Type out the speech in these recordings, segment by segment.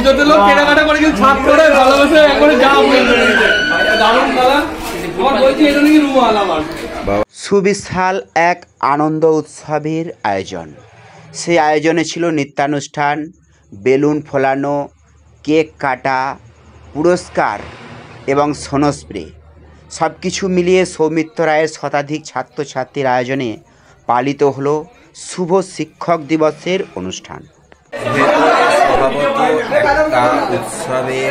লোক কেনাকাটা করে কিন্তু ছাত্ররা ভালোবাসে এখন যা দারুণ খেলা আমার বলছি এটা নাকি রুমাল আমার। সুবিশাল এক আনন্দ উৎসবের আয়োজন। সেই আয়োজনে ছিল নৃত্যানুষ্ঠান, বেলুন ফোলানো, কেক কাটা, পুরস্কার এবং সোনো স্প্রে। সব কিছু মিলিয়ে সৌমিত্র রায়ের শতাধিক ছাত্রছাত্রীর আয়োজনে পালিত হলো শুভ শিক্ষক দিবসের অনুষ্ঠান। উৎসবের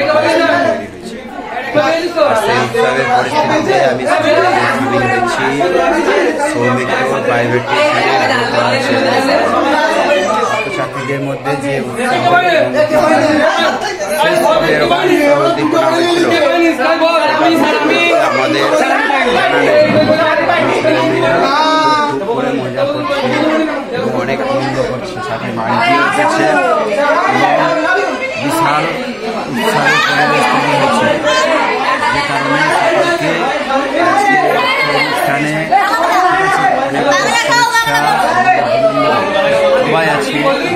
সেই উৎসবের পরিস্থিতিতে আমি হচ্ছি সৌমিত্র প্রাইভেট ছাত্রছাত্রীদের মধ্যে যে আমাদের করে মজা করছে এবং অনেক আনন্দ করছে, সাথে বাড়িতে উঠেছে এবং বিশাল উৎসাহের পরিবেশ তৈরি হয়েছে, যে কারণে সকলকে অনুষ্ঠানে সবাই আছে।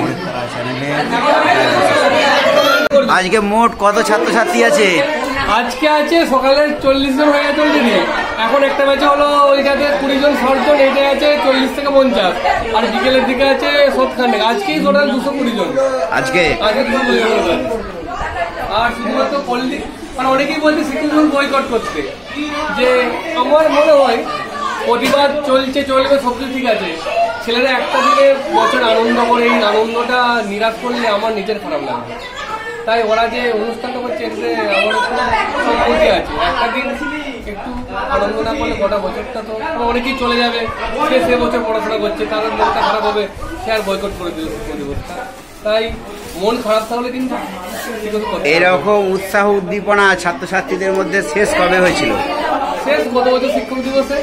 আজকে মোট কত ছাত্রছাত্রী আছে? আজকে আছে সকালে 40 জন হয়ে গেছে অলরেডি। এখন একটা ব্যাচে হলো ওইটাতে 20 জন 60 জন, এইটা আছে 40 থেকে 50, আর বিকেলের দিকে আছে 70 আজকেই টোটাল 220 জন আজকে 220 জন। আর শুধুমাত্র পল্লী মানে অনেকেই বলছে শিক্ষক বয়কট করতে, যে আমার মনে হয় প্রতিবাদ চলবে সবকিছু ঠিক আছে, ছেলেরা একটা দিনে বছর আনন্দ করে এই আনন্দটা নিরাশ করলে আমার নিজের খারাপ লাগবে। তাই ওরা যে অনুষ্ঠানটা করছে এতে আমার সম্মতি আছে। একটা দিন একটু আনন্দ না করলে গোটা বছরটা তো অনেকেই চলে যাবে, সে বছর পড়াশোনা করছে, তার মনটা খারাপ হবে, সে আর বয়কট করে দিল পরিবর্তন। তাই মন খারাপ থাকলে কিন্তু এরকম উৎসাহ উদ্দীপনা ছাত্রছাত্রীদের মধ্যে শেষ কবে হয়েছিল? শেষ গত বছর শিক্ষক দিবসে।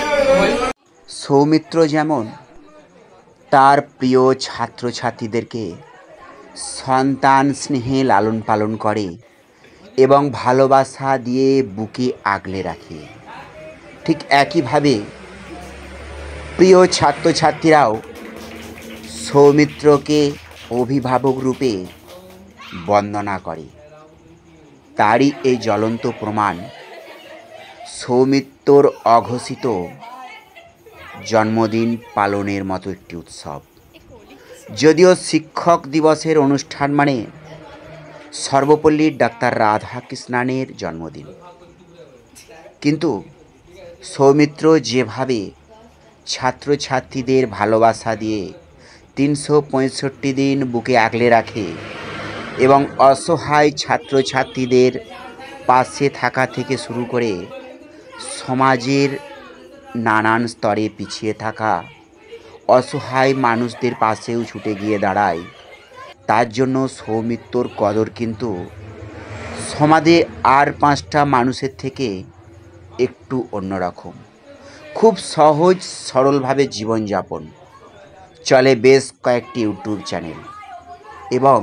সৌমিত্র যেমন তার প্রিয় ছাত্রছাত্রীদেরকে সন্তান স্নেহে লালন পালন করে এবং ভালোবাসা দিয়ে বুকে আগলে রাখে, ঠিক একইভাবে প্রিয় ছাত্রছাত্রীরাও সৌমিত্রকে অভিভাবক রূপে বন্দনা করে। তারই এই জ্বলন্ত প্রমাণ সৌমিত্রর অঘোষিত জন্মদিন পালনের মতো একটি উৎসব। যদিও শিক্ষক দিবসের অনুষ্ঠান মানে সর্বপল্লীর ডাক্তার রাধাকৃষ্ণানের জন্মদিন, কিন্তু সৌমিত্র যেভাবে ছাত্রছাত্রীদের ভালোবাসা দিয়ে 365 দিন বুকে আগলে রাখে এবং অসহায় ছাত্রছাত্রীদের পাশে থাকা থেকে শুরু করে সমাজের নানান স্তরে পিছিয়ে থাকা অসহায় মানুষদের পাশেও ছুটে গিয়ে দাঁড়ায়, তার জন্য সৌমিত্রর কদর কিন্তু সমাজে আর 5টা মানুষের থেকে একটু অন্যরকম। খুব সহজ সরলভাবে জীবনযাপন চলে বেশ কয়েকটি ইউটিউব চ্যানেল এবং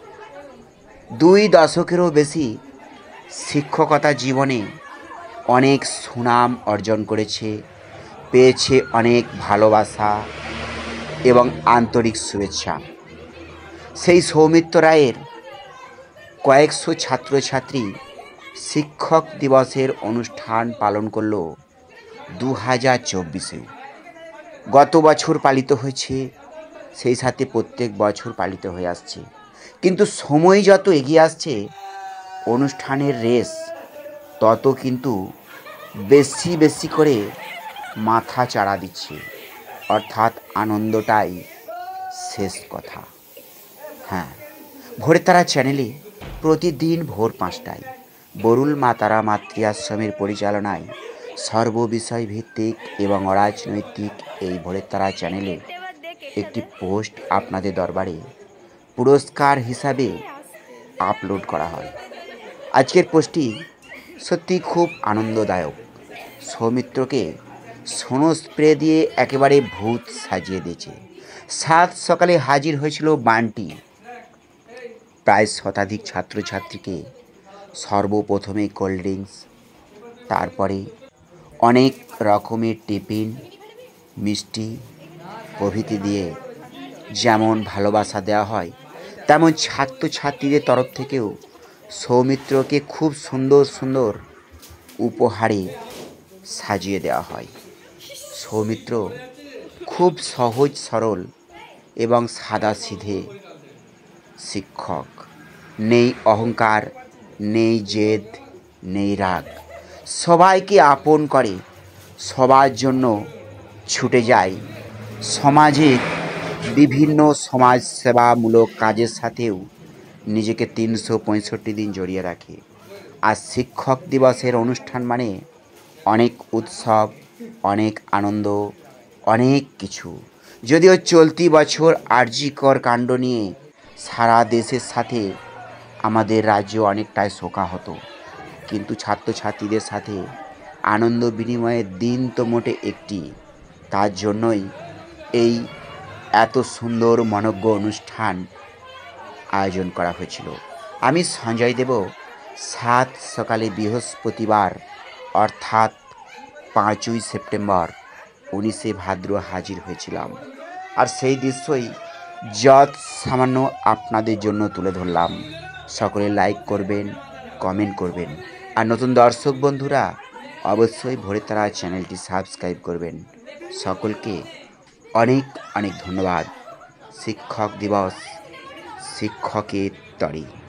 2 দশকেরও বেশি শিক্ষকতা জীবনে অনেক সুনাম অর্জন করেছে, পেয়েছে অনেক ভালোবাসা এবং আন্তরিক শুভেচ্ছা। সেই সৌমিত্র রায়ের কয়েকশো ছাত্রছাত্রী শিক্ষক দিবসের অনুষ্ঠান পালন করল 2024-এ। গত বছর পালিত হয়েছে, সেই সাথে প্রত্যেক বছর পালিত হয়ে আসছে, কিন্তু সময় যত এগিয়ে আসছে অনুষ্ঠানের রেস তত কিন্তু বেশি বেশি করে মাথা চাড়া দিচ্ছে, অর্থাৎ আনন্দটাই শেষ কথা। হ্যাঁ, ভোরের তারা চ্যানেলে প্রতিদিন ভোর 5টায় বরুল মা তারা মাতৃ আশ্রমের পরিচালনায় সর্ববিষয় ভিত্তিক এবং অরাজনৈতিক এই ভোরের তারা চ্যানেলে একটি পোস্ট আপনাদের দরবারে পুরস্কার হিসাবে আপলোড করা হয়। আজকের পোস্টটি সত্যি খুব আনন্দদায়ক। সৌমিত্রকে সোনো স্প্রে দিয়ে একেবারে ভূত সাজিয়ে দিয়েছে। 7 সকালে হাজির হয়েছিল বান্টি। প্রায় শতাধিক ছাত্রছাত্রীকে সর্বপ্রথমে কোল্ড ড্রিঙ্কস, তারপরে অনেক রকমের টিফিন, মিষ্টি প্রভৃতি দিয়ে যেমন ভালোবাসা দেওয়া হয় তেমন ছাত্রছাত্রীদের তরফ থেকেও সৌমিত্রকে খুব সুন্দর সুন্দর উপহারে সাজিয়ে দেওয়া হয়। সৌমিত্র খুব সহজ সরল এবং সাদাসিধে শিক্ষক। নেই অহংকার, নেই জেদ, নেই রাগ। সবাইকে আপন করে, সবার জন্য ছুটে যায়। সমাজের বিভিন্ন সমাজসেবামূলক কাজের সাথেও নিজেকে 365 দিন জড়িয়ে রাখে। আর শিক্ষক দিবসের অনুষ্ঠান মানে অনেক উৎসব, অনেক আনন্দ, অনেক কিছু। যদিও চলতি বছর আরজিকর কাণ্ড নিয়ে সারা দেশের সাথে আমাদের রাজ্য অনেকটাই শোকাহত, কিন্তু ছাত্রছাত্রীদের সাথে আনন্দ বিনিময়ের দিন তো মোটে একটি। তার জন্যই এই এত সুন্দর মনোজ্ঞ অনুষ্ঠান আয়োজন করা হয়েছিল। আমি সঞ্জয় দেব 7 সকালে বৃহস্পতিবার অর্থাৎ 5ই সেপ্টেম্বর 19শে ভাদ্র হাজির হয়েছিলাম, আর সেই দৃশ্যই যত সামান্য আপনাদের জন্য তুলে ধরলাম। সকলে লাইক করবেন, কমেন্ট করবেন, আর নতুন দর্শক বন্ধুরা অবশ্যই ভোরের তারা চ্যানেলটি সাবস্ক্রাইব করবেন। সকলকে অনেক অনেক ধন্যবাদ। শিক্ষক দিবস শিক্ষকের তরে।